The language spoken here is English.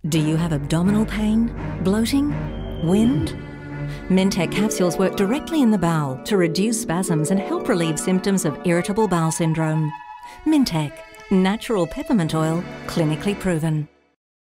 Do you have abdominal pain, bloating, wind? Mintec capsules work directly in the bowel to reduce spasms and help relieve symptoms of irritable bowel syndrome. Mintec, natural peppermint oil, clinically proven.